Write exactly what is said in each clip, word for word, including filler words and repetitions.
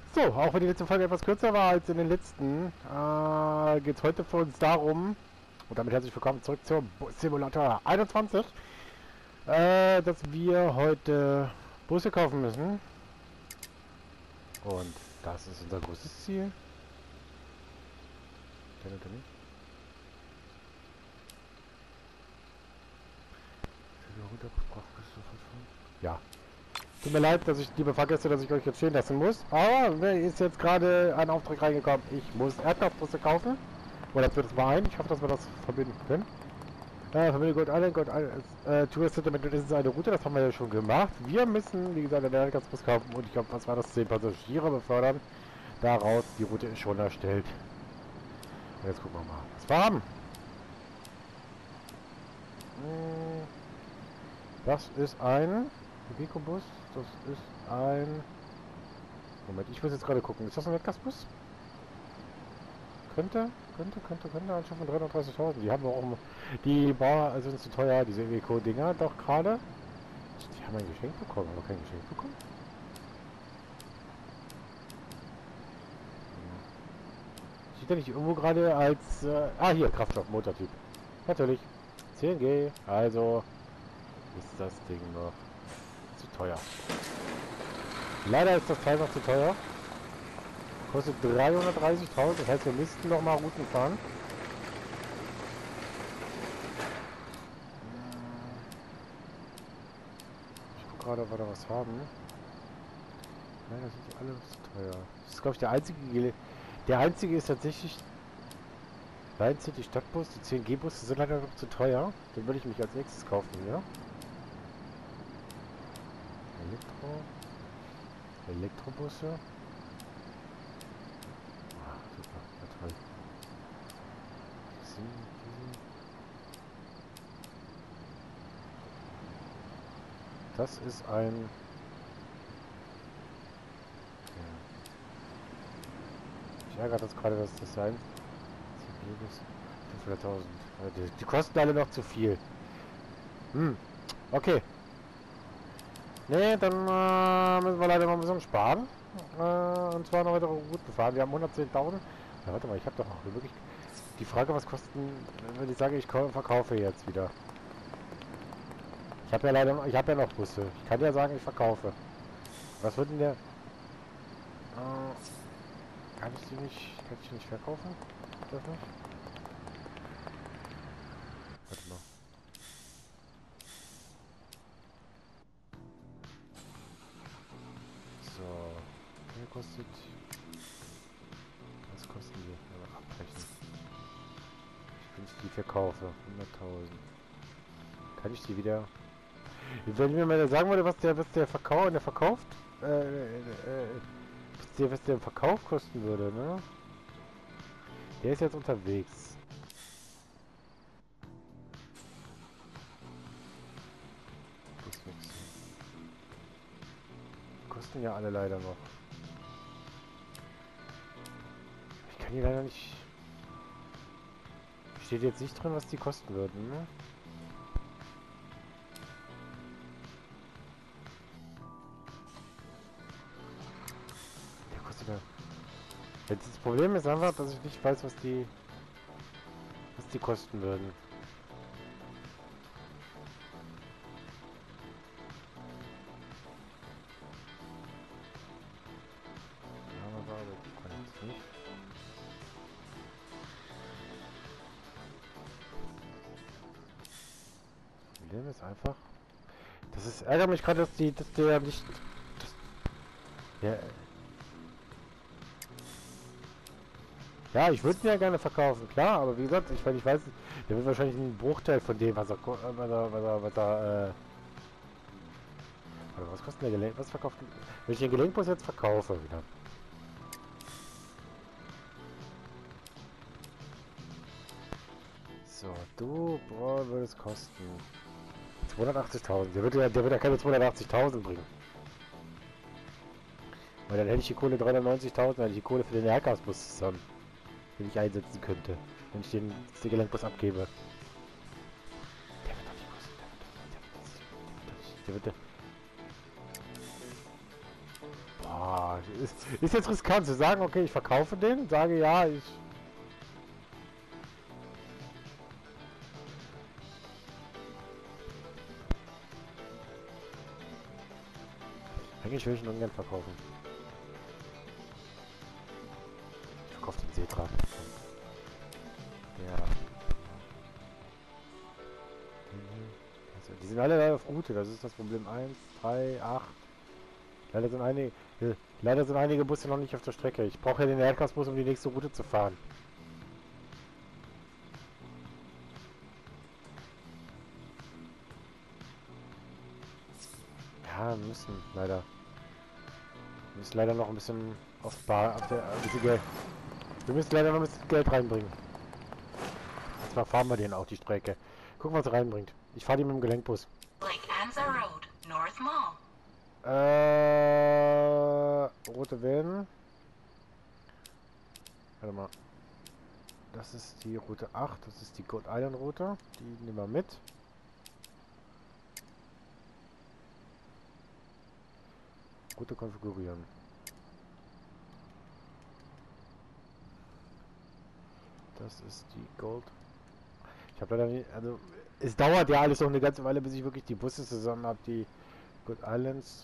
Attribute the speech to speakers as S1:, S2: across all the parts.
S1: So, auch wenn die letzte Folge etwas kürzer war als in den letzten, äh, geht es heute für uns darum, und damit herzlich willkommen zurück zum Bus Simulator einundzwanzig, äh, dass wir heute Busse kaufen müssen. Und das ist unser großes Ziel. Ja. Tut mir leid, dass ich, liebe Fahrgäste, dass ich euch jetzt stehen lassen muss. Aber mir ist jetzt gerade ein Auftrag reingekommen. Ich muss Erdgasbusse kaufen. Oder wird es mal ein. Ich hoffe, dass wir das verbinden können. Äh, Familie Gold Island, Gold Island, äh, Tourist Settlement, das ist eine Route, das haben wir ja schon gemacht. Wir müssen, wie gesagt, einen Erdgasbus kaufen und ich glaube, was war das, zehn Passagiere befördern. Daraus, die Route ist schon erstellt. Und jetzt gucken wir mal, was wir haben. Das ist ein Iveco-Bus. Das ist ein... Moment, ich muss jetzt gerade gucken. Ist das ein Erdgasbus? Könnte, könnte, könnte, könnte. Ein Schiff von dreihundertdreißigtausend. Die haben wir auch... Um, die Bauer also sind zu teuer, diese Iveco-Dinger doch gerade. Die haben ein Geschenk bekommen. Haben wir kein Geschenk bekommen? Sieht er nicht irgendwo gerade als... Äh, ah, hier, Kraftstoff, Motortyp. Natürlich. zehn G. Also ist das Ding noch zu teuer. Leider ist das Teil noch zu teuer. Kostet dreihundertdreißigtausend. Das heißt, wir müssten noch mal Routen fahren. Ich gucke gerade, ob wir da was haben. Nein, das sind die alle zu teuer. Das ist, glaube ich, der einzige. Der einzige ist tatsächlich Lion City Stadtbus. Die zehn G-Busse sind leider noch zu teuer. Den würde ich mich als nächstes kaufen, ja. Elektro. Elektrobusse. Ah, super, ja, toll. Sie, das ist ein... Ja. Ich ärgere das gerade, dass das sein... fünfhunderttausend. Die, die kosten alle noch zu viel. Hm, okay. Ne, dann äh, müssen wir leider noch ein bisschen sparen. Äh, und zwar noch weitere Routen fahren. Wir haben hundertzehntausend. Ja, warte mal, ich habe doch noch wirklich... Die Frage, was kosten, wenn ich sage, ich verkaufe jetzt wieder. Ich habe ja leider noch, ich habe ja noch Busse. Ich kann ja sagen, ich verkaufe. Was wird denn der... Äh, kann ich die nicht... Kann ich die nicht verkaufen? Das nicht? Warte mal. So. Wie kostet... Was kosten die? Ja, abbrechen. Wenn ich die verkaufe. hunderttausend. Kann ich die wieder... Wenn mir mal sagen würde, was der, was der Verkauf, der verkauft, äh, äh, was der, was der im Verkauf kosten würde, ne? Der ist jetzt unterwegs. Die kosten ja alle leider noch. Ich kann die leider nicht... Steht jetzt nicht drin, was die kosten würden, ne? Der kostet ja... Jetzt das Problem ist einfach, dass ich nicht weiß, was die... was die kosten würden. Problem ist einfach... Das ist... Ärgert mich gerade, dass die... dass der nicht... Das, der, ja, ich würde ihn ja gerne verkaufen, klar, aber wie gesagt, ich, weil ich weiß, der wird wahrscheinlich einen Bruchteil von dem, was er... was er... was er... Was er äh, was kostet der Gelenk? Was verkauft... Wenn ich den Gelenkbus jetzt verkaufe wieder... So, du, boah, würde es kosten... zweihundertachtzigtausend. Der wird ja, der wird ja keine zweihundertachtzigtausend bringen. Weil dann hätte ich die Kohle dreihundertneunzigtausend, dann hätte ich die Kohle für den Erdgasbus zusammen, den ich einsetzen könnte, wenn ich den, den Gelenkbus abgebe. Der wird doch nicht kosten, der wird doch nicht, der wird doch nicht, der wird doch nicht, der wird doch nicht. Boah, ist, ist jetzt riskant zu sagen, okay, ich verkaufe den, sage ja, ich... Eigentlich will ich ihn ungern verkaufen. Ich verkaufe den Setra. Ja. Also, die sind alle leider auf Route, das ist das Problem. eins, drei, acht. Leider sind einige, leider sind einige Busse noch nicht auf der Strecke. Ich brauche ja den Erdgasbus, um die nächste Route zu fahren. Ja, wir müssen leider. Wir müssen leider noch ein bisschen auf Bar, auf der, ein bisschen Geld. Wir müssen leider noch ein bisschen Geld reinbringen. Zwar fahren wir den auch die Strecke. Gucken, was er reinbringt. Ich fahre die mit dem Gelenkbus.
S2: Lake Anza Road, North Mall.
S1: Äh, rote wählen. Warte mal. Das ist die Route acht, das ist die Goat Island Route. Die nehmen wir mit. Route konfigurieren. Das ist die Gold. Ich habe leider nicht, also es dauert ja alles noch eine ganze Weile, bis ich wirklich die Busse zusammen habe, die Goat Islands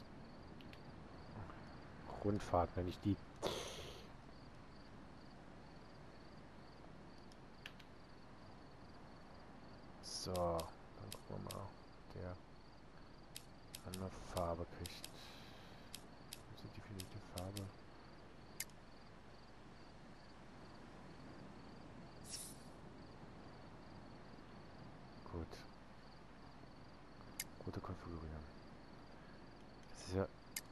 S1: Rundfahrt, nenne ich die. So, dann gucken wir mal, ob der eine Farbe kriegt. Was ist die definierte Farbe? Gut. Route konfigurieren. Das ist ja...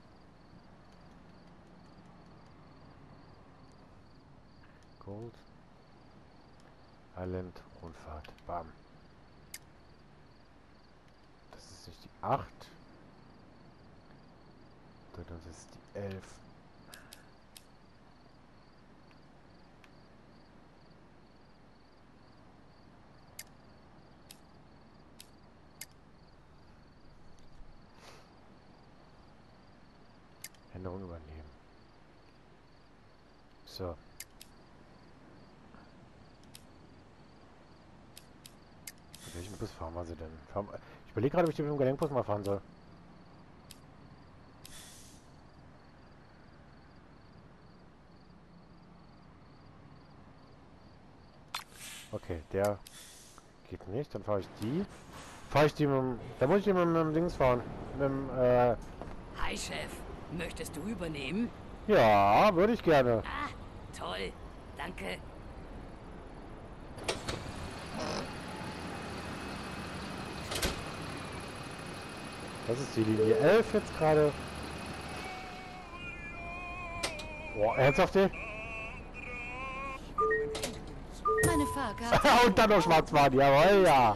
S1: Gold. Island Rundfahrt. Bam. Das ist nicht die acht. Sondern das ist die elf. Änderung übernehmen. So. Welchen Bus fahren wir sie denn? Fahren, ich überlege gerade, ob ich den mit dem Gelenkbus mal fahren soll. Okay, der geht nicht. Dann fahre ich die. Fahre ich die mit dem... Da muss ich die mit, mit dem Dings fahren. Mit dem, äh...
S3: Hi, Chef. Möchtest du übernehmen?
S1: Ja, würde ich gerne.
S3: Ah, toll. Danke.
S1: Das ist die Linie elf jetzt gerade. Boah, ernsthaft?
S4: Meine Fahrkarte.
S1: Und dann noch Schwarzfahren, jawohl, ja.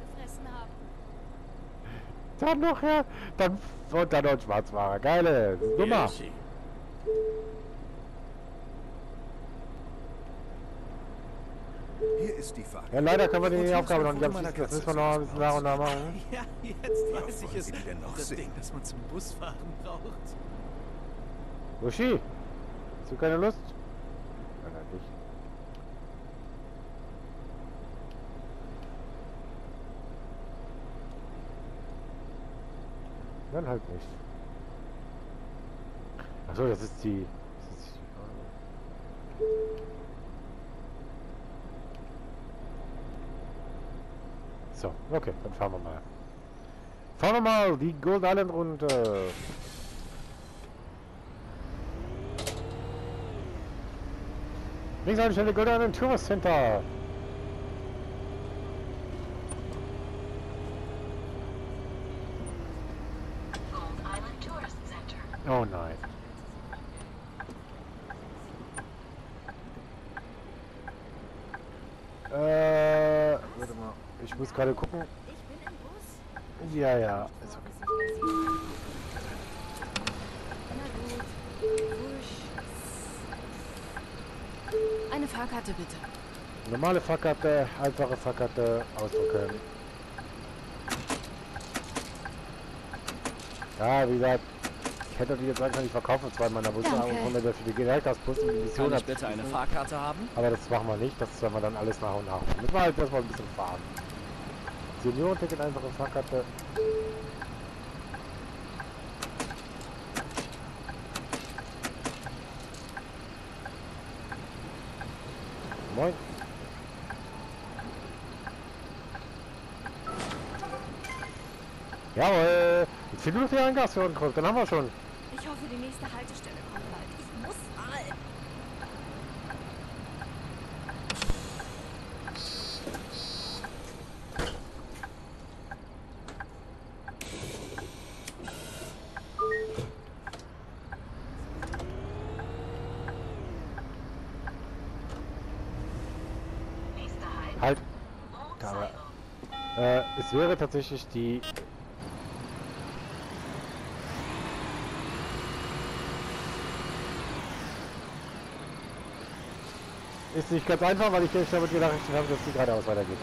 S1: Dann noch, ja. Dann, und dann noch Schwarzfahrer. Geile Nummer.
S5: Hier ist die Fahrt.
S1: Ja, leider können wir die
S5: Und
S1: Aufgabe noch
S5: hier
S1: nicht
S5: ist mein
S1: abschließen. Das
S5: Foto
S1: müssen wir noch ein bisschen nach und nach machen.
S6: Ja, jetzt weiß
S5: Ja,
S6: ich es.
S5: wollen Sie denn noch
S6: Das
S5: sehen?
S6: Ding, das man zum Busfahren braucht.
S1: Yoshi, hast du keine Lust? Nein, nein, nicht. Dann halt nicht. Achso, das ist die... Das ist die so, okay, dann fahren wir mal. Fahren wir mal die Gold Island runter. Links eine Stelle Gold Island Tourist Center.
S2: Gold Island Tourist Center.
S1: Oh nein. Äh, warte mal. Ich muss gerade gucken.
S4: Ich bin im Bus.
S1: Ja, ja. Ist okay.
S4: Na gut. Wusch. Eine Fahrkarte bitte.
S1: Normale Fahrkarte, einfache Fahrkarte, ausdrucken. Ja, wie gesagt, Ich hätte die jetzt sagen können, ich verkaufe zwei meiner Busse
S4: Danke.
S1: und hundert für die Generalgasbusse und die Mission
S6: Kann ich
S1: hat-
S6: bitte eine Fahrkarte haben?
S1: Aber das machen wir nicht, das werden wir dann alles nach und nach. Müssen wir halt erstmal ein bisschen fahren. Seniorenticket, einfache Fahrkarte. Moin. Jawohl. Jetzt fehlt nur noch die Eingas für uns, dann haben wir schon.
S4: Ich hoffe, die nächste Haltestelle kommt bald. Ich muss mal.
S2: Nächster Halt.
S1: Halt.
S2: Old
S1: Da,
S2: Silo.
S1: Äh, es wäre tatsächlich die... Ist nicht ganz einfach, weil ich nicht damit gerechnet habe, dass die geradeaus weitergeht.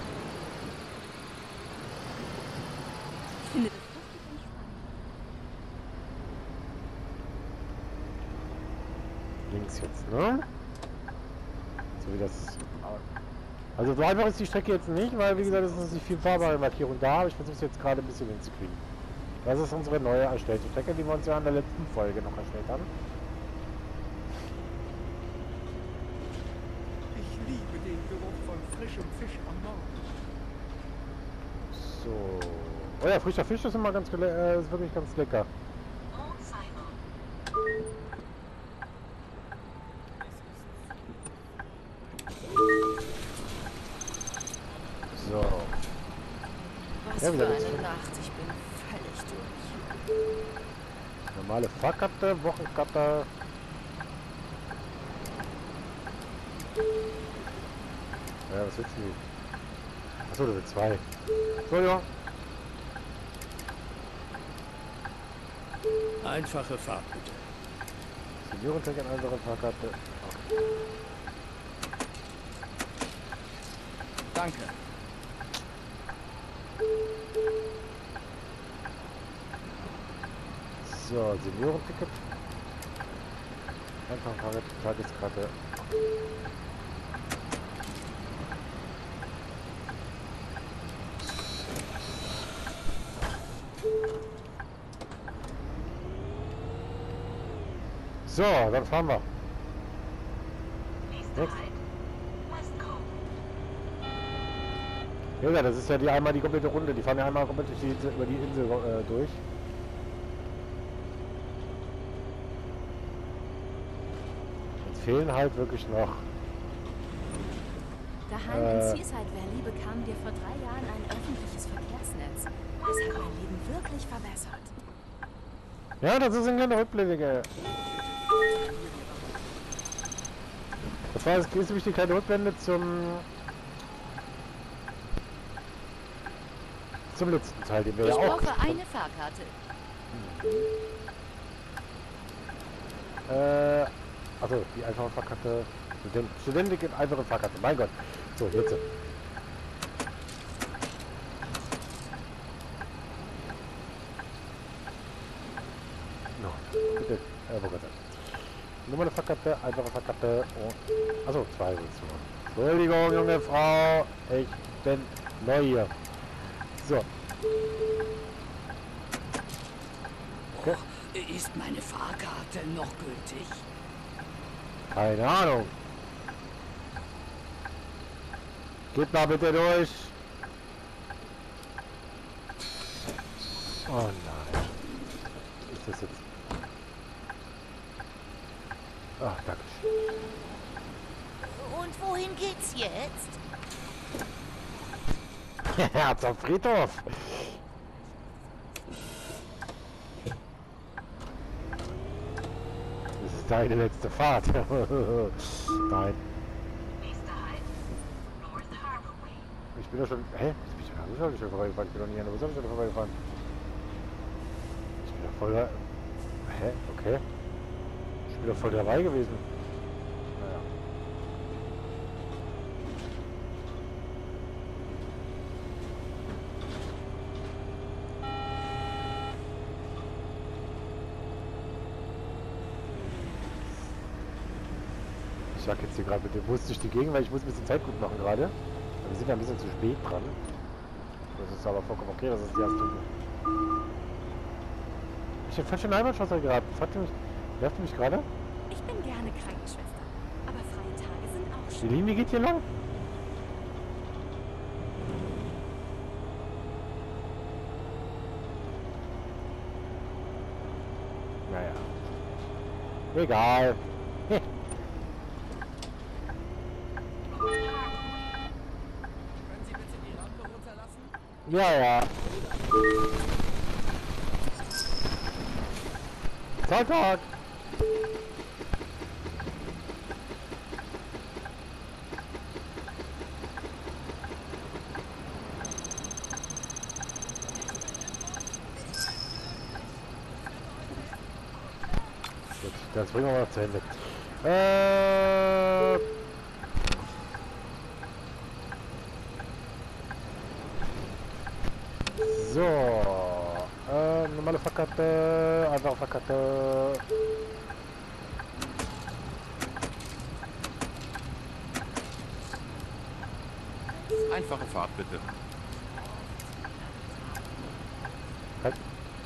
S4: Ich finde das lustig und spannend.
S1: Links jetzt, ne? So wie das... Also so einfach ist die Strecke jetzt nicht, weil wie gesagt, es ist nicht viel fahrbare Markierung da, aber ich versuche es jetzt gerade ein bisschen hinzukriegen. Das ist unsere neue erstellte Strecke, die wir uns ja in der letzten Folge noch erstellt haben.
S6: Ich liebe den Geruch von frischem Fisch am Morgen.
S1: So. Oh ja, frischer Fisch ist immer ganz gele- äh, ist wirklich ganz lecker.
S2: Old Silo.
S1: So.
S4: Was
S1: Ja,
S4: für
S1: wieder
S4: eine
S1: das-
S4: Nacht. Ich bin völlig durch.
S1: Normale Fahrkarte, Wochenkarte. Ja, was willst du? Achso, du willst zwei. Entschuldigung.
S6: Einfache Fahrt bitte.
S1: Seniorenticket, andere Fahrkarte.
S6: Danke.
S1: So, Seniorenticket. Einfach Fahrrad, Tageskarte. So, dann fahren wir.
S2: Nächster
S1: Next.
S2: Halt. West Cove.
S1: Ja, das ist ja die einmal die komplette Runde. Die fahren ja einmal komplett durch die Insel, über die Insel äh, durch. Jetzt fehlen halt wirklich noch.
S4: Daheim
S1: Äh.
S4: in Seaside Valley bekam dir vor drei Jahren ein öffentliches Verkehrsnetz. Das hat mein Leben wirklich verbessert.
S1: Ja, das sind keine Rückblicke. Das war jetzt nämlich die kleine Rückblende zum zum letzten Teil, den wir
S4: Ich
S1: ja auch.
S4: brauche eine Fahrkarte.
S1: Äh, also die einfache Fahrkarte, Student, Studentin einfache Fahrkarte. Mein Gott. So, jetzt. No, bitte, äh, wo geht's? Nummer der Fahrkarte, einfache Fahrkarte und... Achso, zwei willst du. Entschuldigung, junge Frau, ich bin neu hier. So. Okay.
S3: Ist meine Fahrkarte noch gültig?
S1: Keine Ahnung. Geht mal bitte durch. Oh nein. Ist das jetzt... Ach, danke schön.
S4: Und wohin geht's jetzt?
S1: Ja, zum Friedhof. Das ist deine letzte Fahrt. Nein.
S2: Nächster Halt. North Harbor Way.
S1: Ich bin doch schon... Hä? Ich bin doch schon vorbeigefahren. Ich bin doch nie an der Bushaltestelle vorbeigefahren. Ich bin doch voll... da- Hä? Okay. Ich bin doch voll dabei gewesen. Naja. Ich sag jetzt hier gerade mit dem Bus durch die Gegend, weil ich muss ein bisschen Zeit gut machen gerade. Wir sind ja ein bisschen zu spät dran. Das ist aber vollkommen okay, das ist die erste. Ich hab falsche Heimatschwester gerade. Fragt ihr mich, nervt ihr mich gerade?
S4: Ich bin gerne Krankenschwester. Aber freie Tage sind auch
S1: Die
S4: schön.
S1: Linie geht hier lang? Naja. Egal. Heh.
S3: Können Sie bitte die Lampe runterlassen?
S1: Ja, ja. Tag, Tag. Gut, das bringen wir mal zu Ende. Äh... So, äh, normale Fahrkarte, andere Fahrkarte.
S5: Einfache Fahrt bitte.
S1: Halt.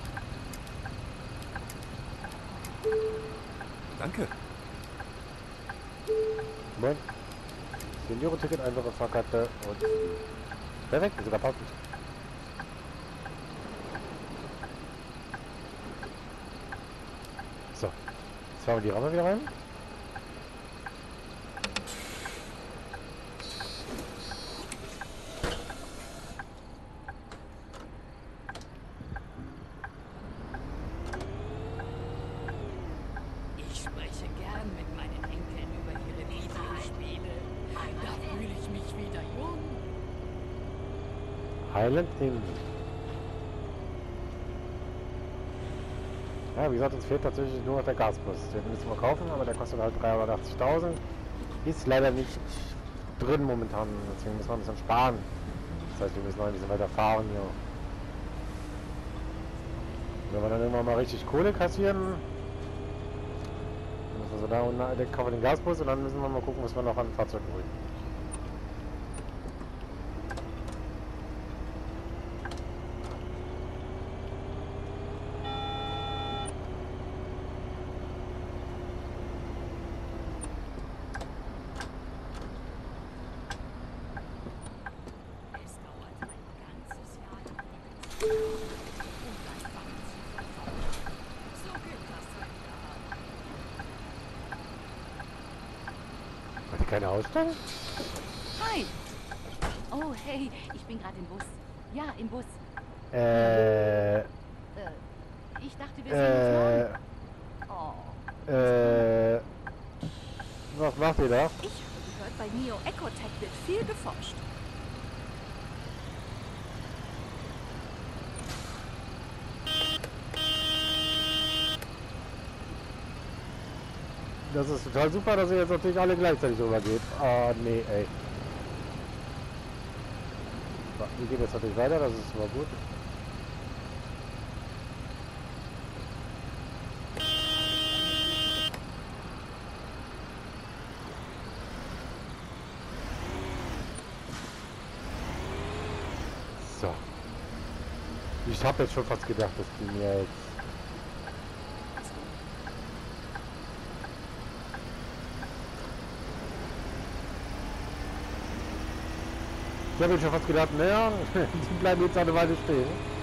S5: Danke.
S1: Moment. Seniore-Ticket, einfache Fahrkarte und... Perfekt, sogar passt nicht. So, jetzt fahren wir die Ramme wieder rein.
S3: Ich spreche gern mit meinen Enkeln über ihre Videospiele. Da fühle ich mich wieder jung.
S1: Highland Inn. Ja, wie gesagt, uns fehlt tatsächlich nur noch der Gasbus. Den müssen wir kaufen, aber der kostet halt dreihundertachtzigtausend. Ist leider nicht drin momentan, deswegen müssen wir ein bisschen sparen. Das heißt, wir müssen noch ein bisschen weiter fahren hier. Wenn wir dann irgendwann mal richtig Kohle kassieren, dann müssen wir so da unten, dann kaufen wir den Gasbus und dann müssen wir mal gucken, was wir noch an Fahrzeugen holen.
S3: Es dauert ein ganzes Jahr, um die und dann fangen sie von vorne. So geht das halt da.
S1: Hat die keine Ausstellung?
S4: Hi! Oh, hey, ich bin gerade im Bus. Ja, im Bus.
S1: Äh,
S4: Äh, ich dachte, wir sehen uns morgen.
S1: äh,
S4: Oh.
S1: äh, was macht ihr da?
S4: Ich habe gehört, bei Neo Ecotech wird viel geforscht.
S1: Das ist total super, dass ihr jetzt natürlich alle gleichzeitig rübergeht. Ah, nee, ey. So, wir gehen jetzt natürlich weiter, das ist immer gut. So. Ich habe jetzt schon fast gedacht, dass die mir jetzt... Ich habe schon fast gedacht, naja, die bleiben jetzt eine Weile stehen.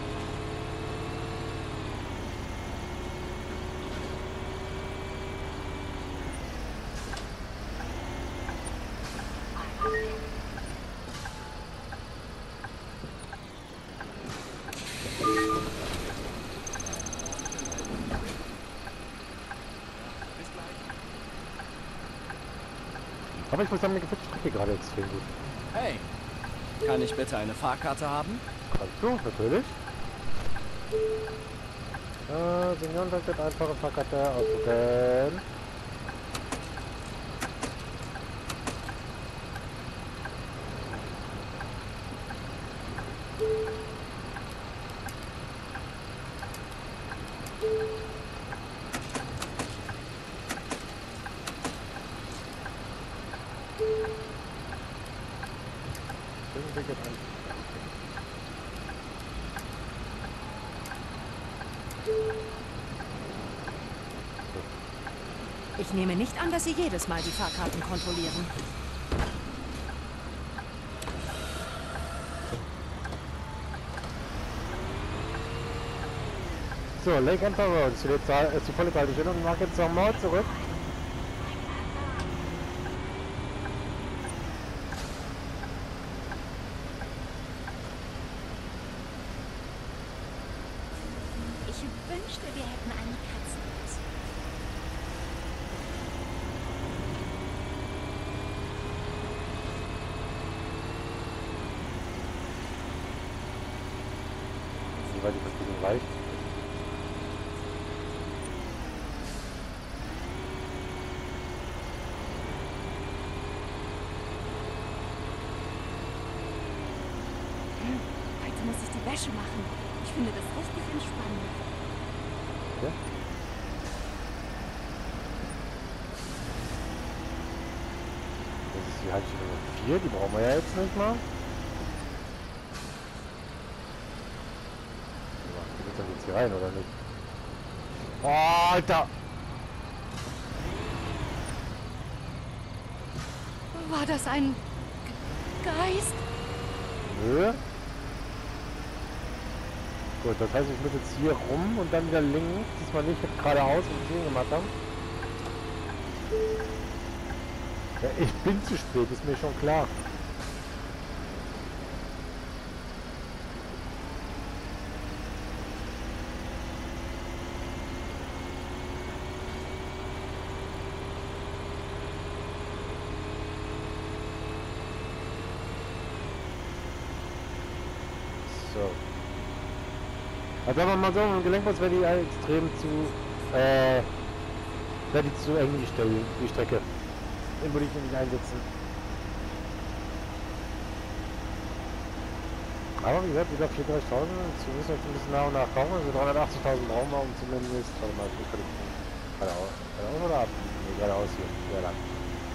S1: Aber ich muss sagen, mir gefällt die Strecke gerade extrem gut.
S7: Hey, kann ich bitte eine Fahrkarte haben?
S1: Kannst du, natürlich. Äh, Seniorenseite, einfache Fahrkarte ausdrucken. Ticket an.
S4: Ich nehme nicht an, dass Sie jedes Mal die Fahrkarten kontrollieren.
S1: So, Lake Emperor Road ist die, letzte, ist die volle Haltestelle und mach jetzt nochmal zurück.
S4: Ich wünschte, wir hätten einen Katzenhaus.
S1: Wie weit die Verbindung reicht.
S4: Heute muss ich die Wäsche machen. Ich finde das richtig entspannend.
S1: Okay. Das ist die Haltestelle Nummer vier, die brauchen wir ja jetzt nicht mal. Ja, die wird dann jetzt hier rein, oder nicht? Oh, Alter!
S4: War das ein G Geist?
S1: Nö. Gut, das heißt, ich muss jetzt hier rum und dann wieder links. Diesmal nicht geradeaus, wie wir es gemacht haben. Ja, ich bin zu spät, ist mir schon klar. So. Also sagen wir mal so, im Gelenkbus wäre die extrem zu, äh, wäre die zu eng, die Stelle, die Strecke. Den würde ich nicht einsetzen. Aber wie gesagt, wieder vierunddreißigtausend, zu müssen jetzt ein bisschen nach und nach kaufen, also dreihundertachtzigtausend brauchen wir, um zumindest, warte mal, ich kann geradeaus, geradeaus oder ab? Nee, geradeaus hier, sehr lang.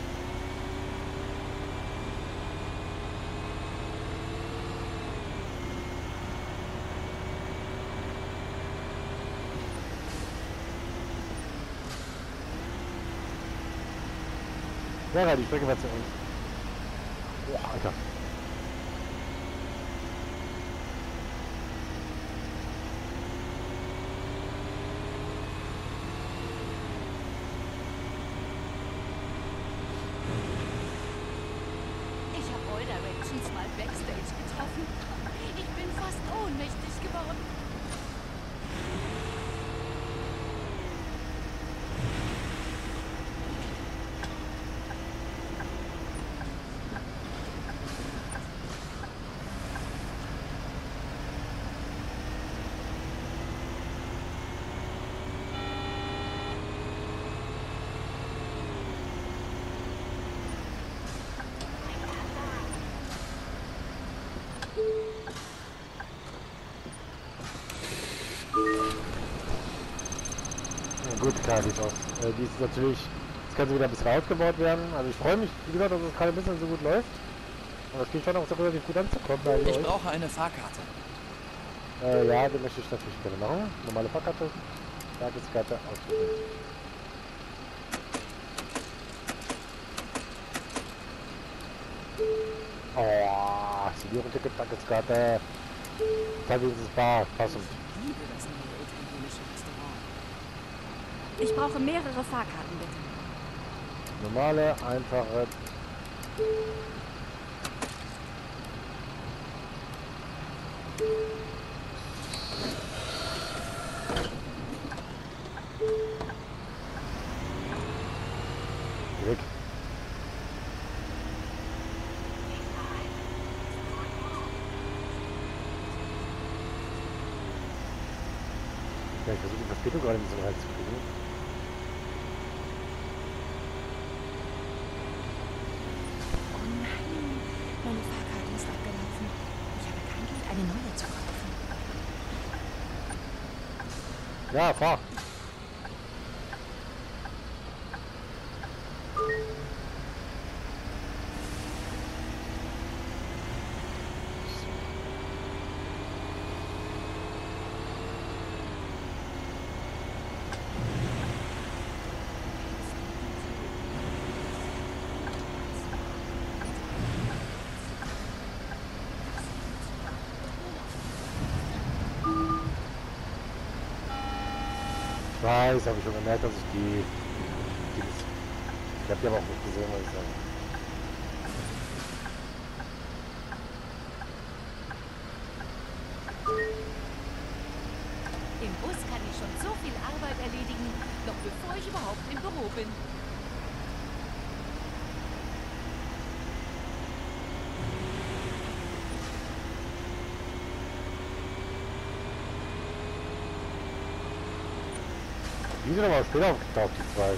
S1: Ja, ja, die Strecke war zu eng. Boah, Alter.
S4: Ich habe All Directions mal Backstage getroffen. Ich bin fast ohnmächtig geworden.
S1: Gut, klar, die ist aus. Äh, die ist natürlich, das kann sie wieder ein bisschen ausgebaut werden. Also ich freue mich, wie gesagt, dass es gerade ein bisschen so gut läuft. Und das geht schon auch so relativ gut anzukommen bei
S7: Ich
S1: euch.
S7: brauche eine Fahrkarte.
S1: Äh, ja, den möchte ich natürlich gerne machen. Normale Fahrkarte, Tageskarte, ausprobieren. Oh, Senioren-Ticket, Tageskarte. Zeig uns das Bar, passend.
S4: Ich liebe das neue italienische Restaurant. Ich brauche mehrere Fahrkarten, bitte.
S1: Normale, einfache. Weg. Ja, ich versuche die Verspätung gerade ein bisschen reinzukriegen.
S4: Oh nein, meine Fahrkarte ist abgelaufen. Ich habe kein Geld, eine neue zu kaufen.
S1: Ja, fahr. weiß, habe ich schon gemerkt, dass ich die... die ich habe die aber auch nicht gesehen, was ich sage.
S3: Im Bus kann ich schon so viel Arbeit erledigen, noch bevor ich überhaupt im Büro bin.
S1: Die sind aber später aufgetaucht, die zwei.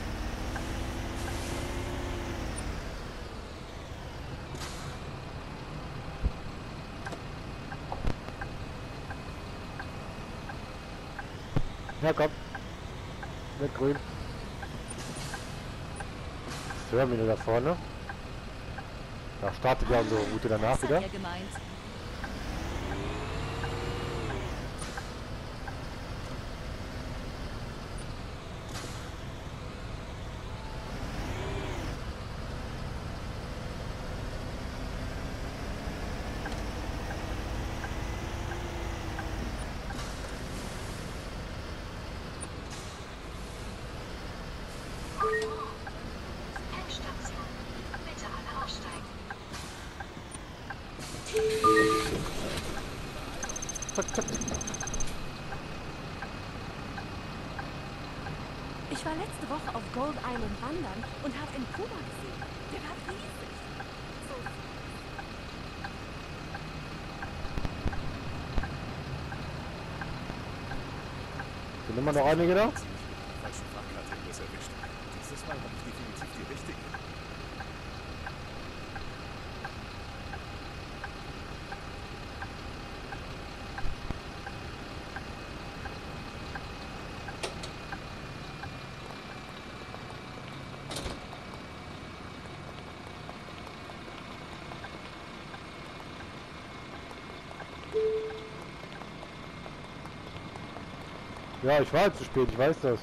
S1: Ja, komm. Mit grün. Das Terminal da vorne. Da startet ja unsere Route danach
S3: Das hat
S1: wieder.
S3: er gemeint.
S2: Endstation. Bitte alle aussteigen.
S1: Zack, zack.
S4: Ich war letzte Woche auf Gold Island wandern und habe einen Puma gesehen. Der war riesig. So
S1: Sind immer noch einige da?
S5: Falsche Fahrkarte im Bus erwischt. Dieses Mal habe ich definitiv die richtige.
S1: Ja, ich war halt zu spät, ich weiß das.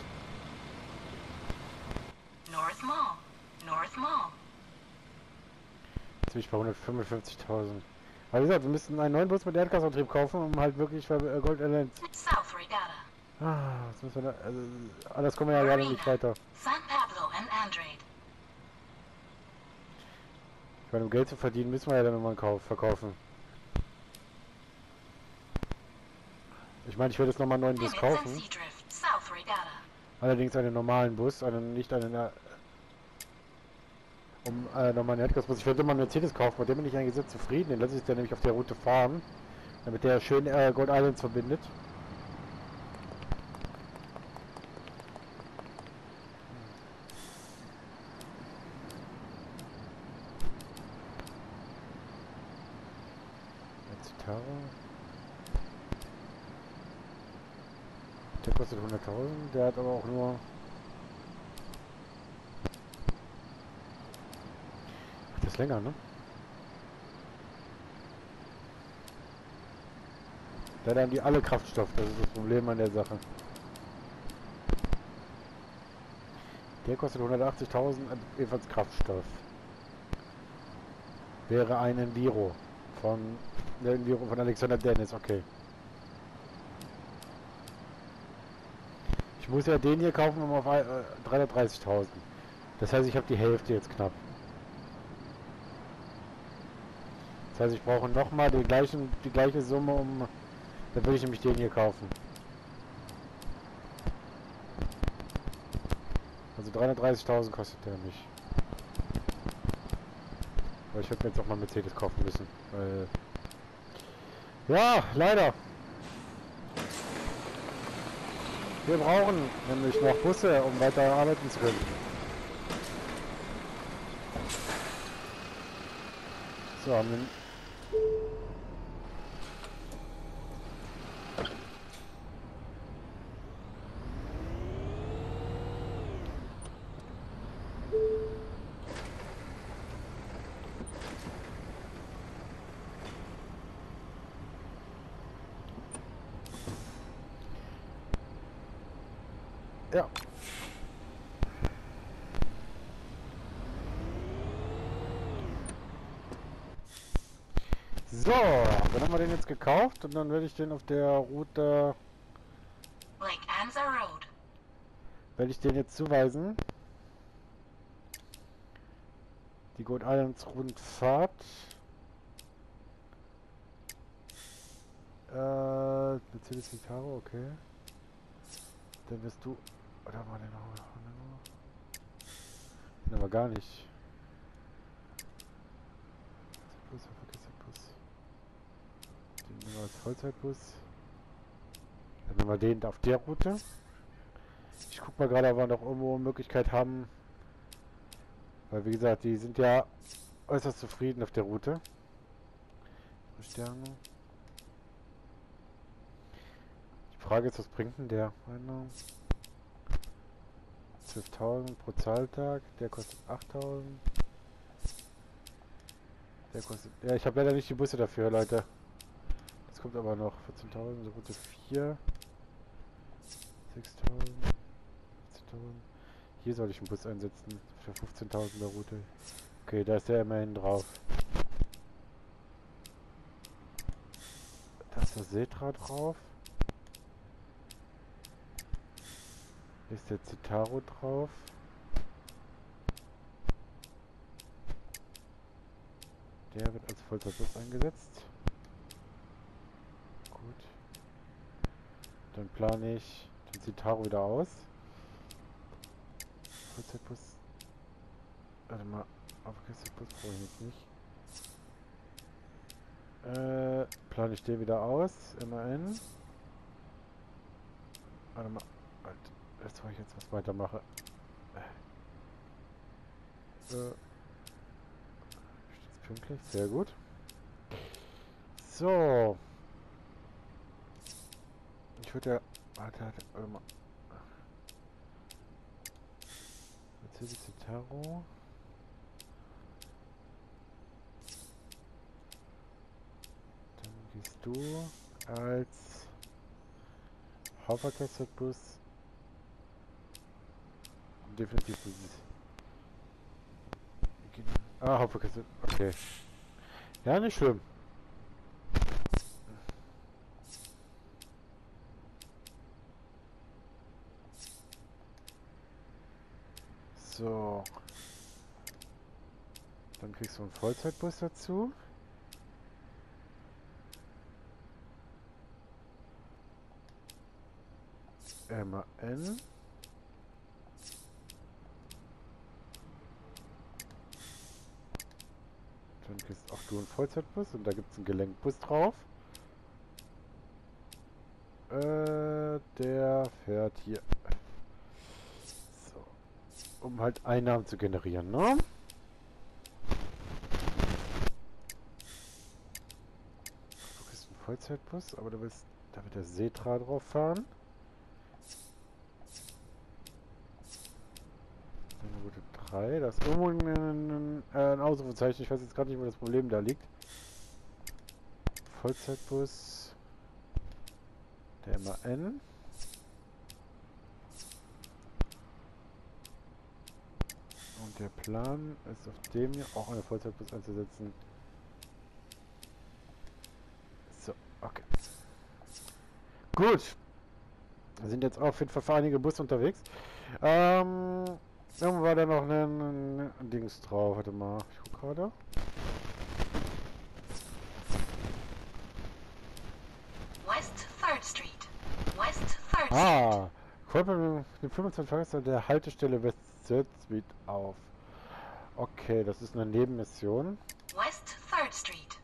S2: North Mall. North Mall.
S1: Jetzt bin ich bei hundertfünfundfünfzigtausend. Aber wie gesagt, wir müssten einen neuen Bus mit Erdgasantrieb kaufen, um halt wirklich für äh, Gold Island.
S2: South Regatta.
S1: Ah, was müssen wir da. Also, alles kommen wir ja gerade nicht weiter.
S2: San Pablo and Andrade.
S1: Ich meine, um Geld zu verdienen, müssen wir ja dann nochmal einen Kauf verkaufen. Ich meine, ich werde jetzt nochmal einen neuen Bus
S2: Nimitz
S1: kaufen.
S2: and Seadrift. South Regatta.
S1: Allerdings einen normalen Bus, einen, nicht einen. Äh, um äh, nochmal einen Erdgasbus. Ich werde mal einen Mercedes kaufen, mit dem bin ich eigentlich sehr zufrieden. Den lasse ich dann nämlich auf der Route fahren, damit der schön äh, Gold Islands verbindet. Gitarre. Der kostet hunderttausend, der hat aber auch nur... Ach, das ist länger, ne? Da haben die alle Kraftstoff, das ist das Problem an der Sache. Der kostet hundertachtzigtausend, ebenfalls Kraftstoff. Wäre ein Enviro von, der Enviro von Alexander Dennis, okay. Ich muss ja den hier kaufen um auf äh, dreihundertdreißigtausend. Das heißt, ich habe die Hälfte jetzt knapp. Das heißt, ich brauche nochmal die gleichen, die gleiche Summe, um... Dann würde ich nämlich den hier kaufen. Also dreihundertdreißigtausend kostet der mich. Aber ich hätte mir jetzt auch mal Mercedes kaufen müssen. Weil... Ja, leider. Wir brauchen nämlich noch Busse, um weiter arbeiten zu können. So, haben wir... Ja. So, dann haben wir den jetzt gekauft und dann werde ich den auf der Route...
S2: Lake Anza Road.
S1: werde ich den jetzt zuweisen. Die Goat Islands Rundfahrt. Äh, Mercedes Vitaro, okay. Dann wirst du... Oder war der noch? Den aber gar nicht. Bus, vergiss den Bus. Den nehmen wir als Vollzeitbus. Dann nehmen wir den auf der Route. Ich guck mal gerade, ob wir noch irgendwo eine Möglichkeit haben. Weil wie gesagt, die sind ja äußerst zufrieden auf der Route. Sterne. Die Frage ist, was bringt denn der? zwölftausend pro Zahltag. Der kostet achttausend. Der kostet... Ja, ich habe leider nicht die Busse dafür, Leute. Das kommt aber noch. vierzehntausend, Route vier. sechstausend. vierzehntausend. Hier soll ich einen Bus einsetzen. Für fünfzehntausender Route. Okay, da ist der immerhin drauf. Da ist der Setra drauf. Hier ist der Citaro drauf. Der wird als Vollzeitbus eingesetzt. Gut. Dann plane ich den Citaro wieder aus. Vollzeitbus. Warte mal. Aufgestern-Bus brauche ich jetzt nicht. Äh, plane ich den wieder aus. Immerhin. Warte mal. Halt. Jetzt soll ich jetzt was weitermache. Äh. Steht's pünktlich? Sehr gut. So. Ich würde ja... Warte, warte, warte mal. Mercedes Citaro. Dann gehst du als Hauptverkehrsbus definitiv. Ah, Hauptverkehrsbus. Okay. Ja, nicht schlimm. So. Dann kriegst du einen Vollzeitbus dazu. M A N. Dann kriegst auch du einen Vollzeitbus und da gibt es einen Gelenkbus drauf. Äh, der fährt hier. Um halt Einnahmen zu generieren, ne? Du kriegst einen Vollzeitbus, aber du willst, da wird der Setra drauf fahren. Dann Route drei, da ist irgendwo ein, ein, ein Ausrufezeichen, ich weiß jetzt gerade nicht, wo das Problem da liegt. Vollzeitbus, der M A N. Und der Plan ist auf dem hier auch eine Vollzeitbus einzusetzen. So, okay. Gut. Wir sind jetzt auf jeden Fall für einige Busse unterwegs. Ähm, irgendwo war da noch ein, ein Dings drauf. Warte mal, ich guck gerade.
S2: West third Street. West third Street.
S1: Ah, folgt beim fünfundzwanzig Fahrgäste der Haltestelle West third Street auf. Okay, das ist eine Nebenmission.
S2: West third Street.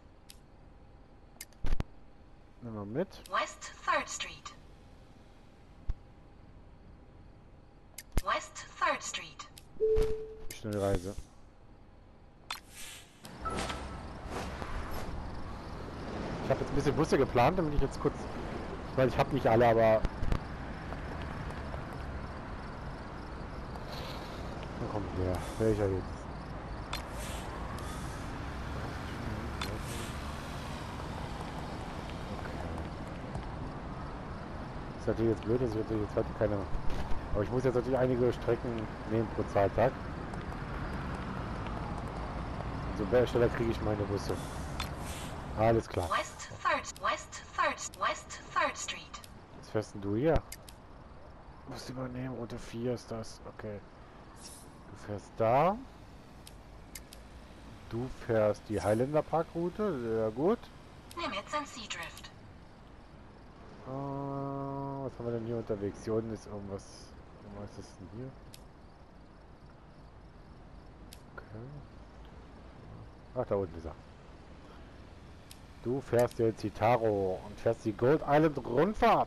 S1: Nehmen wir mit.
S2: West third Street. West third Street.
S1: Schnelle Reise. Ich habe jetzt ein bisschen Busse geplant, damit ich jetzt kurz, weil ich habe nicht alle, aber dann kommt der. Welcher jetzt? Ist natürlich jetzt blöd, dass ich natürlich jetzt heute keine. Aber ich muss jetzt natürlich einige Strecken nehmen pro Zahltag. Umso mehr schneller kriege ich meine Busse. Alles klar.
S2: West third, West third, West third Street.
S1: Was fährst denn du hier? Muss übernehmen, Route vier ist das. Okay. Du fährst da. Du fährst die Highlander Parkroute, sehr gut.
S2: Nimm jetzt ein Sea-Drift.
S1: Äh, was haben wir denn hier unterwegs? Hier unten ist irgendwas. Was ist das denn hier? Okay. Ach, da unten ist er. Du fährst jetzt die Taro und fährst die Gold Island Rundfahrt.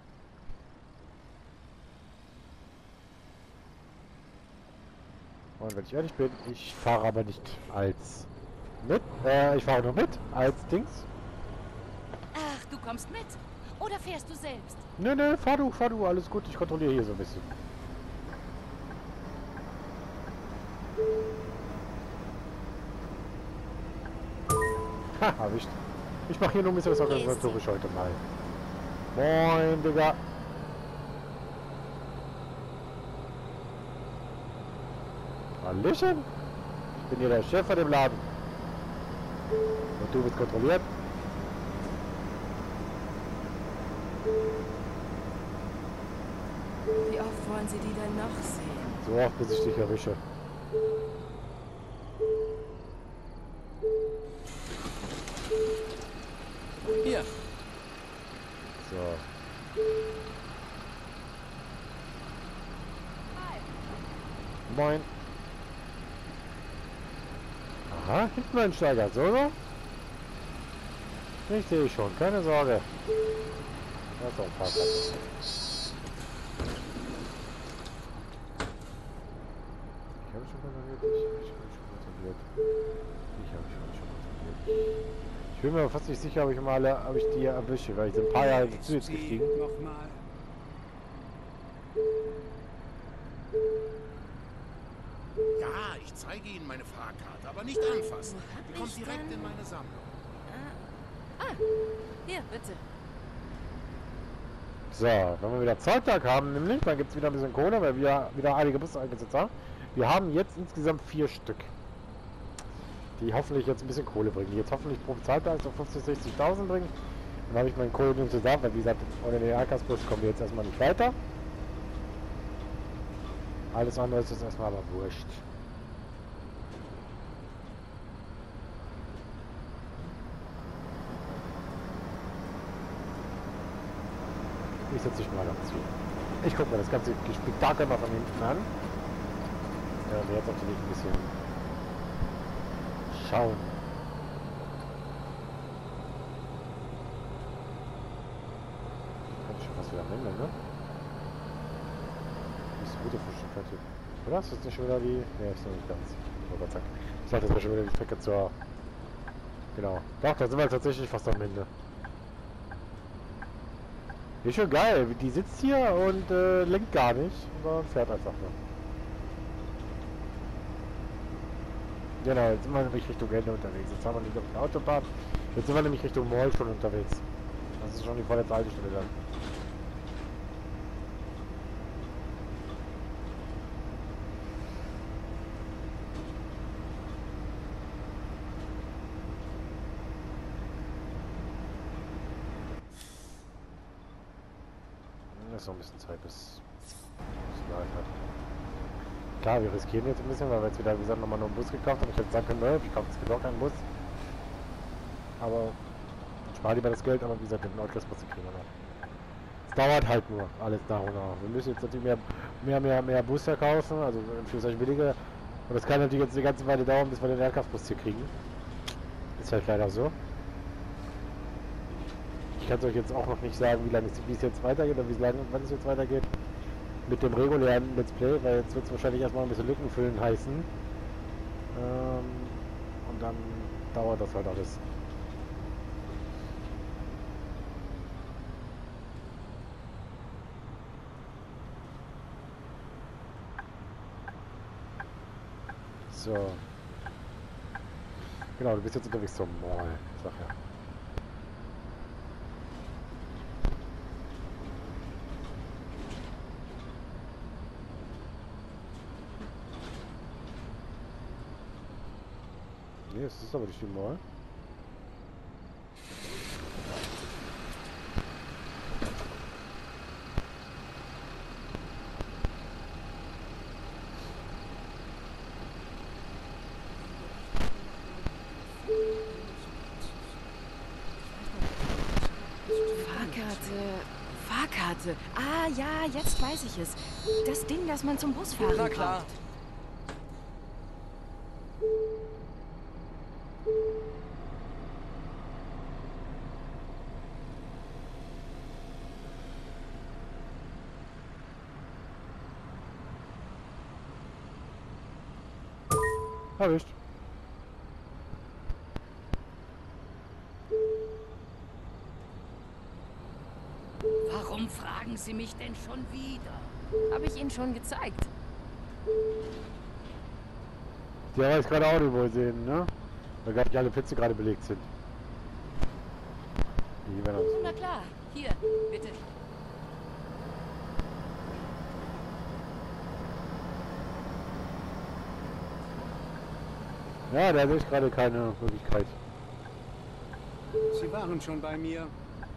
S1: Und wenn ich ehrlich bin, ich fahre aber nicht als mit. Äh, ich fahre nur mit als Dings.
S3: Ach, du kommst mit? Oder fährst du selbst?
S1: Nö, nö, fahr du, fahr du, alles gut. Ich kontrolliere hier so ein bisschen. Ha, erwischt. Ich mache hier nur ein bisschen was organisatorisch heute mal. Moin, Digga. Hallöchen. Ich bin hier der Chef von dem Laden. Und du bist kontrolliert.
S4: Wie oft wollen Sie die denn noch sehen?
S1: So oft, bis ich dich erwische.
S7: Hier.
S1: So. Moin. Aha, hinten ein Steiger, so, so. Ich sehe schon, keine Sorge. Das ist auch ein Parkplatz. Ich habe schon kontrolliert, ich habe schon kontrolliert. Ich habe schon kontrolliert. Ich bin mir fast nicht sicher, ob ich mal, ob ich die erwische, weil ich sind ein paar Jahre zu jetzt gestiegen.
S6: Nochmal.
S5: Ja, ich zeige Ihnen meine Fahrkarte, aber nicht anfassen. Die kommt direkt in meine Sammlung.
S3: Hier, bitte.
S1: So, wenn wir wieder Zolltag haben, nämlich, dann gibt es wieder ein bisschen Kohle, weil wir wieder einige Busse eingesetzt haben. Wir haben jetzt insgesamt vier Stück, die hoffentlich jetzt ein bisschen Kohle bringen. Die jetzt hoffentlich pro Zolltag so fünfzigtausend, sechzigtausend bringen. Dann habe ich meinen Kohle nun zusammen, weil wie gesagt, ohne den R K-Bus kommen wir jetzt erstmal nicht weiter. Alles andere ist jetzt erstmal aber wurscht. Ich setze mich mal am Ziel. Ich gucke mir das ganze Spektakel mal von hinten an. Ja, wir jetzt natürlich ein bisschen schauen. Kann ich schon fast wieder am Ende, ne? Die ist gute Frühstückkarte. Oder? Ist das nicht schon wieder die... Ne, ist noch nicht ganz. Oh Gott, zack. Ich dachte, das wäre schon wieder die Strecke zur... Genau. Doch, da sind wir tatsächlich fast am Ende. Ist schon geil. Die sitzt hier und äh, lenkt gar nicht, sondern fährt einfach nur. Genau, jetzt sind wir nämlich Richtung Ende unterwegs. Jetzt haben wir nicht auf der Autobahn. Jetzt sind wir nämlich Richtung Mall schon unterwegs. Das ist schon die vorletzte Haltestelle dann. Das ist noch ein bisschen Zeit, bis es live hat. Klar, wir riskieren jetzt ein bisschen, weil wir jetzt wieder, wie gesagt, nochmal nur einen Bus gekauft haben. Ich hätte sagen können, ne, ich kaufe jetzt doch keinen Bus. Aber ich spare lieber das Geld, aber wie gesagt, den Nordkreis-Bus kriegen wir noch. Es dauert halt nur alles nach und nach. Wir müssen jetzt natürlich mehr, mehr, mehr, mehr Bus verkaufen, also für solche billige. Und das kann natürlich jetzt eine ganze Weile dauern, bis wir den Aircraft-Bus hier kriegen. Ist halt leider so. Ich kann es euch jetzt auch noch nicht sagen, wie lange es, wie es jetzt weitergeht oder wie lange, wann es jetzt weitergeht mit dem regulären Let's Play, weil jetzt wird es wahrscheinlich erstmal ein bisschen Lücken füllen heißen. Ähm, und dann dauert das halt alles. So. Genau, du bist jetzt unterwegs zum Mall, sag ja. Nee, es ist aber nicht die Mall.
S4: bitte. Ah, ja, jetzt weiß ich es. Das Ding, das man zum Busfahren
S7: Na klar.
S4: braucht.
S1: Erwischt.
S3: Warum fragen Sie mich denn schon wieder?
S4: Habe ich Ihnen schon gezeigt.
S1: Die haben jetzt gerade auch nicht wohl sehen, ne? Weil gar nicht alle Plätze gerade belegt sind. Die werden
S3: Na klar, hier, bitte.
S1: Ja, da sehe ich gerade keine Möglichkeit.
S6: Sie waren schon bei mir.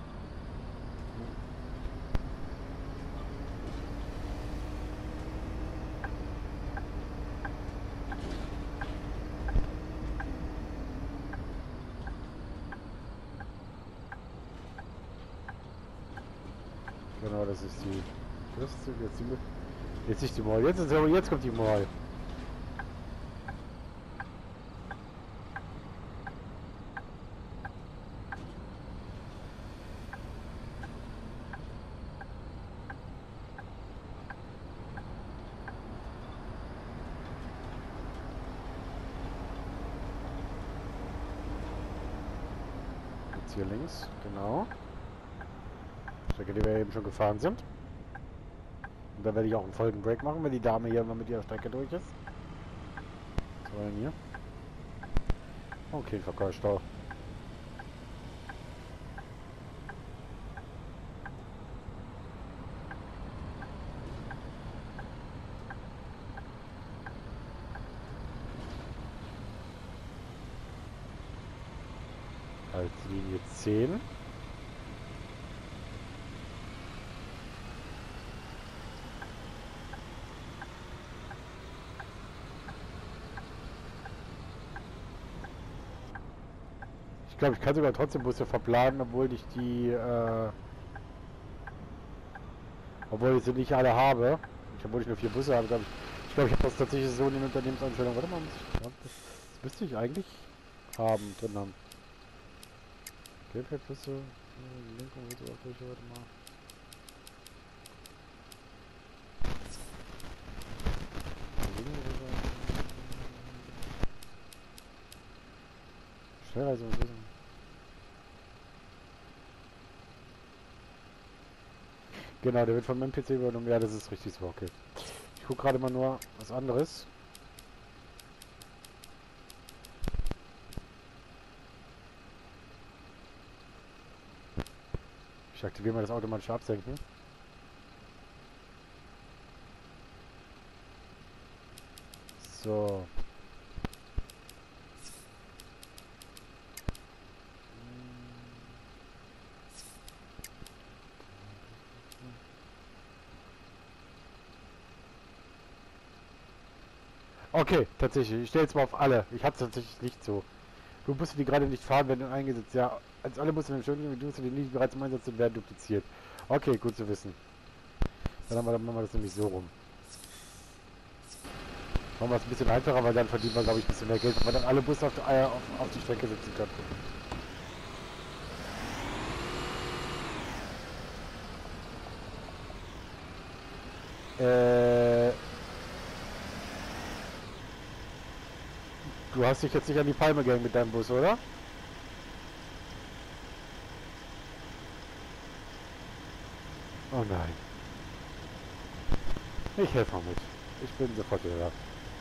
S1: Genau, das ist die. Das ist jetzt die. Jetzt nicht die Mall. Jetzt, ist, jetzt kommt die Mall. Jetzt hier links, genau. Strecke, die wir eben schon gefahren sind. Und da werde ich auch einen Folgenbreak machen, wenn die Dame hier mal mit ihrer Strecke durch ist. Was war denn hier? Okay, Verkehrsstau. Als Linie zehn. Ich glaube, ich kann sogar trotzdem Busse verplanen, obwohl ich die, äh, obwohl ich sie nicht alle habe. Ich, obwohl ich nur vier Busse habe, glaube ich. Ich glaube, ich habe das tatsächlich so in den Unternehmensanstellungen. Warte mal, muss ich, ja, das, das müsste ich eigentlich haben, drin haben. Geldwertbusse, äh, Lenkung, so auch durch, warte mal. Schnellreise und Lösung. Genau, der wird von meinem P C übernommen. Ja, das ist richtig so, okay. Ich gucke gerade mal nur was anderes. Ich aktiviere mal das automatische Absenken. So. Okay, tatsächlich. Ich stelle jetzt mal auf alle. Ich habe es tatsächlich nicht so. Du musst die gerade nicht fahren, werden eingesetzt. Ja, als alle musst du den Entschuldigung, du musst die nicht bereits im Einsatz sind, werden dupliziert. Okay, gut zu wissen. Dann, haben wir, dann machen wir das nämlich so rum. Machen wir es ein bisschen einfacher, weil dann verdienen wir, glaube ich, ein bisschen mehr Geld, weil dann alle Busse auf, die, äh, auf, auf die Strecke sitzen können. Äh... Du hast dich jetzt nicht an die Palme gegangen mit deinem Bus, oder? Oh nein. Ich helfe mal mit. Ich bin sofort wieder da.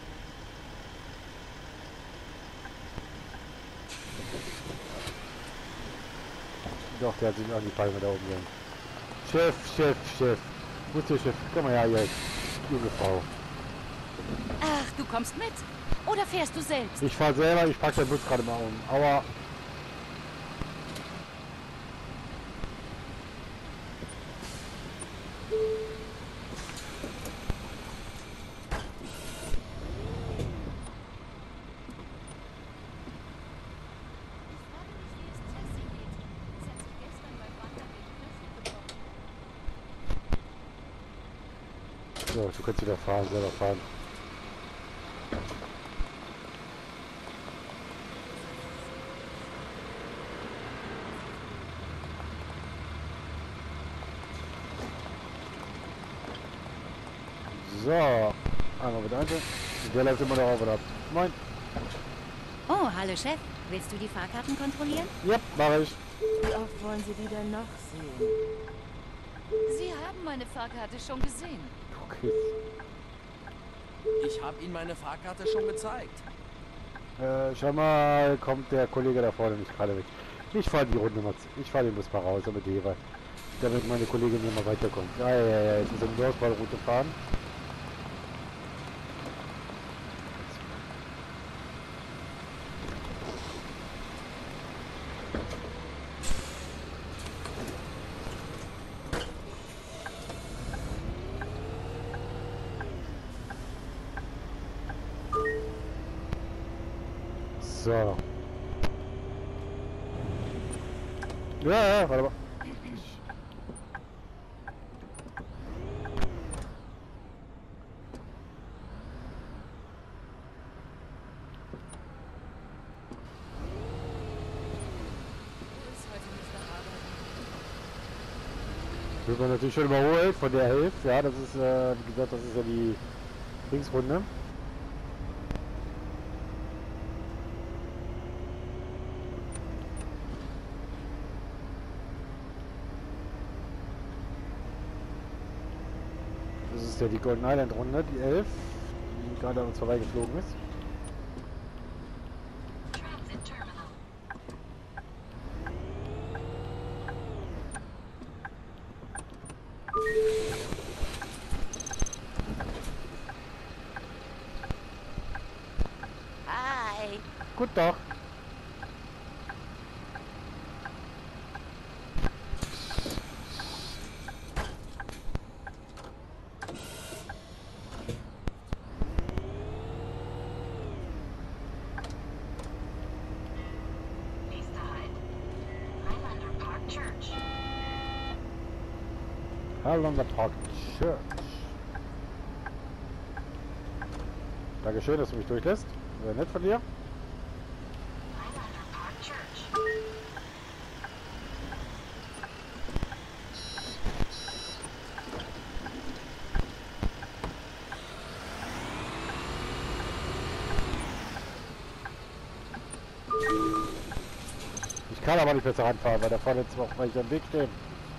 S1: Doch, der hat sich an die Palme da oben gegangen. Chef, Chef, Chef. Wo ist der Chef? Komm mal her, jetzt. Junge Frau.
S3: Ach, du kommst mit? Oder fährst du selbst?
S1: Ich fahr selber, ich pack den Bus gerade mal um. Aber... So, du kannst wieder fahren, selber fahren. So, einmal bitte ein. Der läuft immer noch auf und ab. Moin.
S8: Oh, hallo Chef. Willst du die Fahrkarten kontrollieren?
S1: Ja, mache ich.
S4: Wie oft wollen Sie die denn noch sehen?
S3: Sie haben meine Fahrkarte schon gesehen.
S1: Okay.
S7: Ich habe Ihnen meine Fahrkarte schon gezeigt.
S1: Äh, schau mal, kommt der Kollege da vorne nicht gerade weg. Ich fahre die Runde mal, ich fahre den Bus mal raus, damit die, damit meine Kollegin hier mal weiterkommt. Ja, ja, ja, jetzt ist er in die Auswahlroute fahren. So. Ja, ja, warte mal. Wird man natürlich schon überholt von der Hälfte, ja, das ist, äh, wie gesagt, das ist ja die Linksrunde. Das ist ja die Golden Island Runde, die elf, die gerade an uns vorbeigeflogen ist.
S2: Transit terminal.
S8: Hi.
S1: Gut doch.
S2: Nächster Halt. Highlander Park Church.
S1: Highlander Park Church. Dankeschön, dass du mich durchlässt. Sehr nett von dir.
S2: Highlander Park Church.
S1: Ich kann aber nicht besser ranfahren, weil da vorne jetzt noch welche im Weg stehen.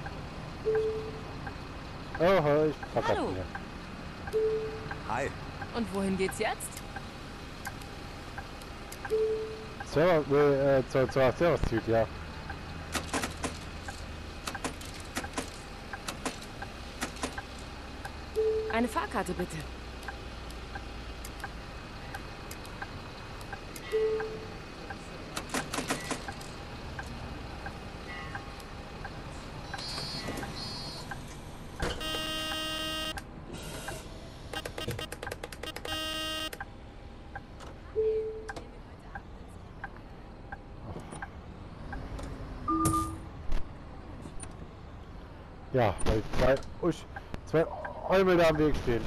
S1: Oh, ich verkacke
S8: Hallo.
S1: mir.
S7: Hi.
S4: Und wohin geht's jetzt?
S1: Server, äh, zur, zur Service-Typ, ja.
S4: Eine Fahrkarte bitte.
S1: Ja, weil zwei, usch, zwei Eumel da am Weg stehen.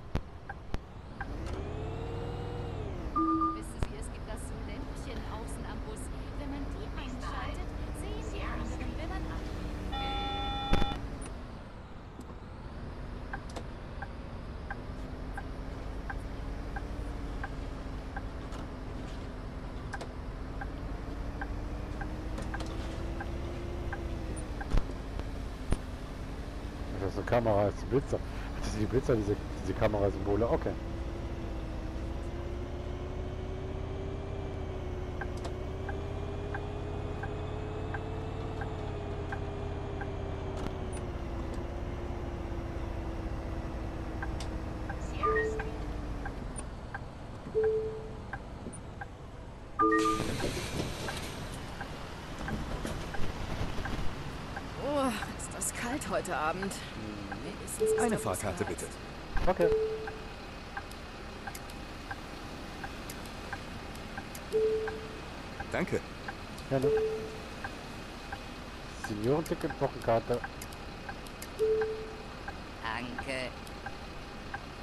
S3: Wissen Sie, es gibt das so Lämpchen außen am Bus. Wenn man die einschaltet, sehen die anderen, wenn man abbiegt.
S1: Das ist eine Kamera, das ist die Blitzer. Das sind die Blitzer, diese, diese Kamerasymbole. Okay.
S2: Sierra Street.
S4: Oh, ist das kalt heute Abend. Wenigstens ist
S7: Eine
S4: der Bus
S7: Fahrkarte
S4: heiß.
S7: bitte.
S1: Okay.
S7: Danke.
S1: Gerne. Seniorenticket, Wochenkarte.
S8: Danke.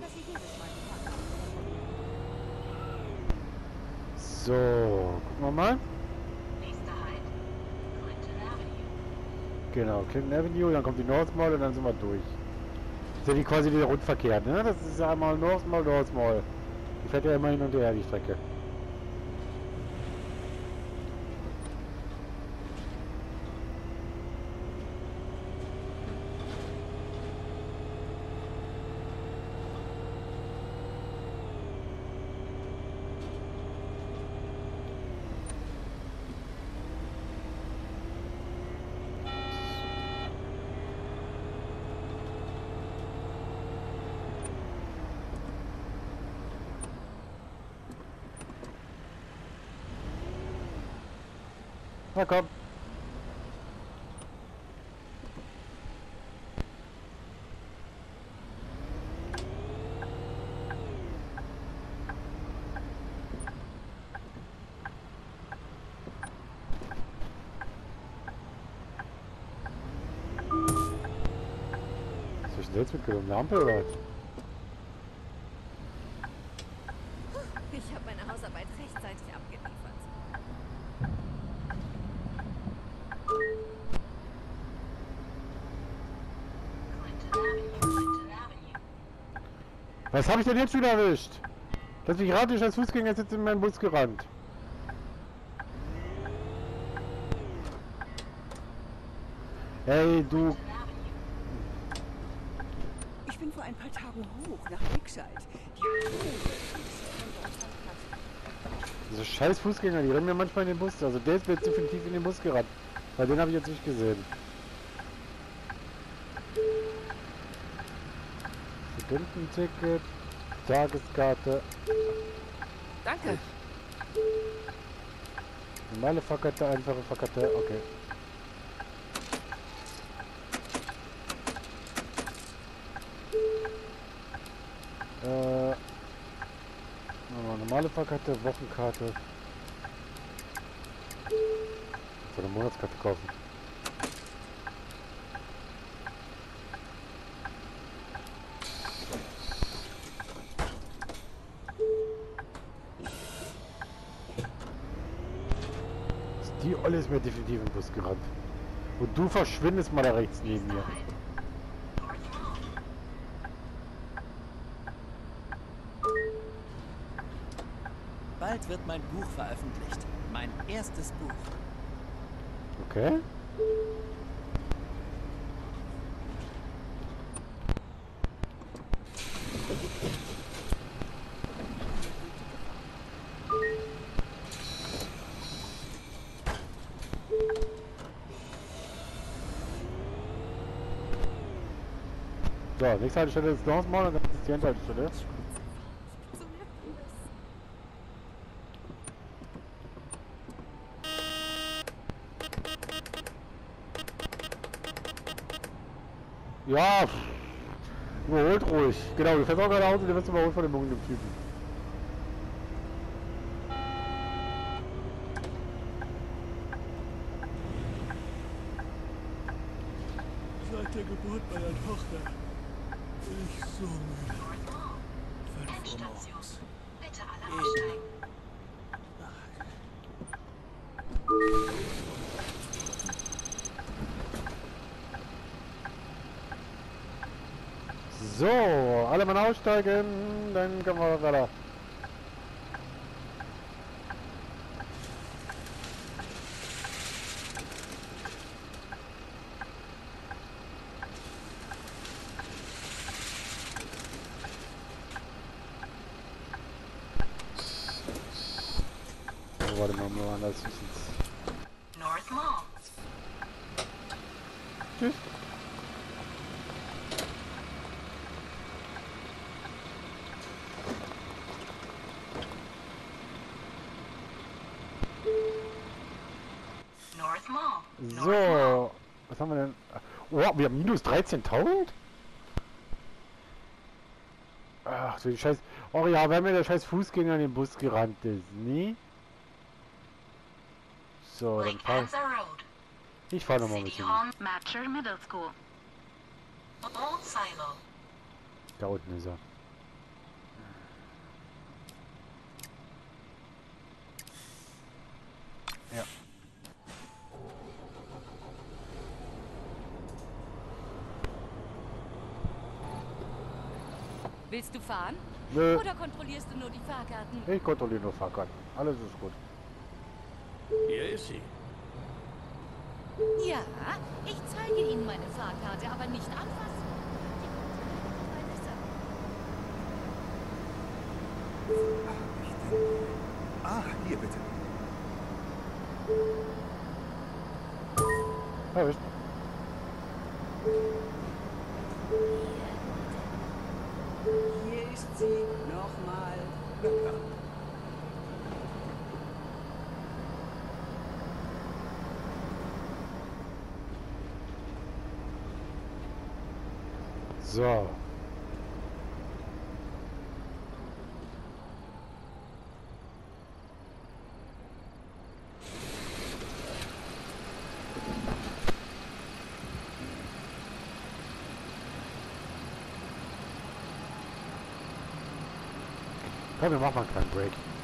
S3: dass Sie jedes Mal die Fahrkarte kontrollieren.
S1: So, gucken wir mal.
S2: Nächster Halt. Clinton Avenue.
S1: Genau, Clinton Avenue, dann kommt die North Mall und dann sind wir durch. Das ist ja die quasi der Rundverkehr, ne? Das ist ja einmal North Mall, North Mall. Die fährt ja immer hin und her, die Strecke. Na komm. Was ist denn jetzt mitgenommen? Lampe oder was?
S3: Ich habe meine Hausarbeit rechtzeitig abgeliefert.
S2: Clinton Avenue. Clinton Avenue.
S1: Was habe ich denn jetzt wieder erwischt? Dass ich gerade durch als Fußgänger jetzt in meinen Bus gerannt. Ey, du.
S6: Ich bin vor ein paar Tagen hoch nach Lakeside. Die Hohe hinter unserem Platz.
S1: Diese scheiß Fußgänger, die rennen mir manchmal in den Bus. Also der ist mir jetzt definitiv in den Bus gerannt. Weil den habe ich jetzt nicht gesehen. Studententicket, Tageskarte,
S3: Danke.
S1: normale Fahrkarte, einfache Fahrkarte, okay. Äh, normale Fahrkarte, Wochenkarte. Ich soll eine Monatskarte kaufen. Die Olle ist mir definitiv im Bus gerannt. Und du verschwindest mal da rechts neben mir.
S7: Bald wird mein Buch veröffentlicht. Mein erstes Buch.
S1: Okay. So, nächste Haltestelle ist North Mall und dann ist die Endhaltestelle.
S3: So nervös.
S1: Ja, pff, überholt ruhig. Genau, du fährst auch gerade aus und du wirst überholt von dem jungen Typen.
S6: Seit der Geburt meiner Tochter bin ich so müde.
S2: North Mall.
S6: Fünf Uhr
S2: Endstation.
S6: morgens.
S2: Bitte alle aussteigen.
S1: So, alle mal aussteigen, dann können wir weiter. So, warte mal, mal anders ist jetzt.
S2: North Mall.
S1: Tschüss.
S2: North Mall. North Mall.
S1: So, was haben wir denn? Oh, wir haben minus dreizehntausend? Ach, so die Scheiß. Oh ja, weil mir der scheiß Fußgänger in den Bus gerannt ist, ne? So, dann
S2: Lake
S1: fahr
S2: Panzer Road.
S1: ich fahr nochmal ein
S2: City
S1: bisschen.
S2: Hall. Matcher Middle School. Old Silo.
S1: Da unten ist er. Ja.
S8: Willst du fahren?
S1: Nö,
S8: Oder kontrollierst du nur die Fahrkarten?
S1: ich kontrolliere nur Fahrkarten. Alles ist gut.
S5: Hier ist sie.
S8: Ja, ich zeige Ihnen meine Fahrkarte, aber nicht anfassen.
S9: Ah, hier bitte.
S1: Erwischt.
S6: Hier ist sie. Nochmal.
S9: Na klar.
S1: So. Komm, wir machen mal einen kleinen Break.